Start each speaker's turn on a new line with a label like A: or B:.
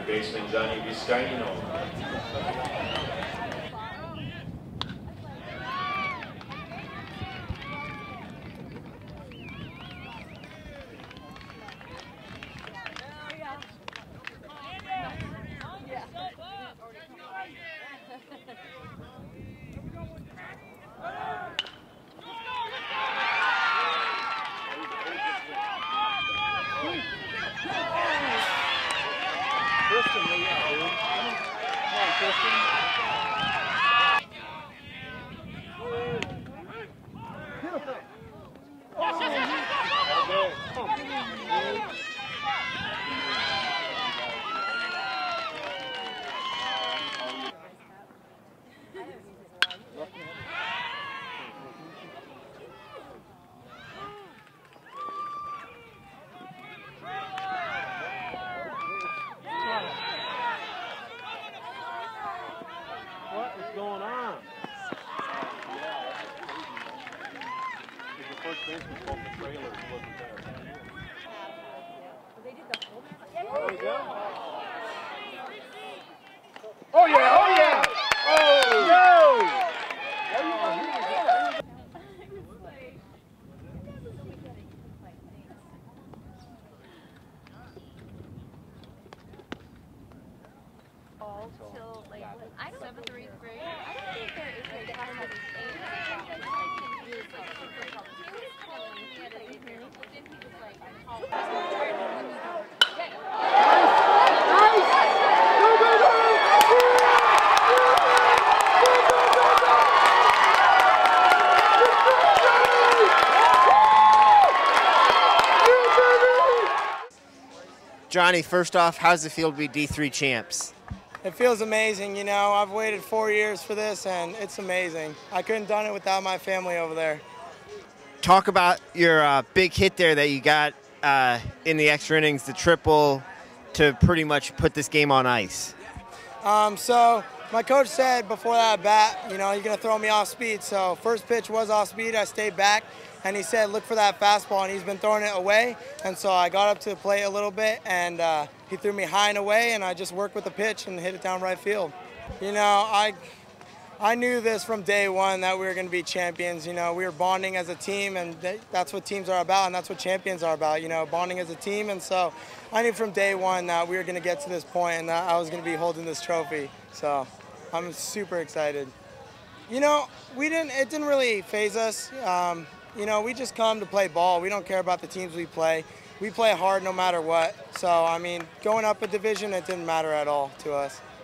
A: third baseman Jonny Vizcaino.
B: What is going on? The first baseman called the trailer wasn't there.
C: They did the whole match.
B: Oh yeah! Oh yeah! Oh no!
C: Till like I don't 7th or 8th grade. I don't think there is like that kind of age. I think that like can use like super complicated. He had an 8th grade. Then he was like,
D: Jonny, first off, how does it feel to be D3 champs?
E: It feels amazing, you know. I've waited 4 years for this, and it's amazing. I couldn't have done it without my family over there.
D: Talk about your big hit there that you got in the extra innings, the triple, to pretty much put this game on ice.
E: So my coach said before that bat, you know, you're going to throw me off speed. So first pitch was off speed. I stayed back, and he said, look for that fastball, and he's been throwing it away. And so I got up to the plate a little bit, and he threw me high and away, and I just worked with the pitch and hit it down right field. You know, I knew this from day one that we were going to be champions. You know, we were bonding as a team, and that's what teams are about, and that's what champions are about, you know, bonding as a team. And so I knew from day one that we were going to get to this point and that I was going to be holding this trophy. So I'm super excited. You know, it didn't really faze us. You know, we just come to play ball. We don't care about the teams we play. We play hard no matter what. So, I mean, going up a division, it didn't matter at all to us.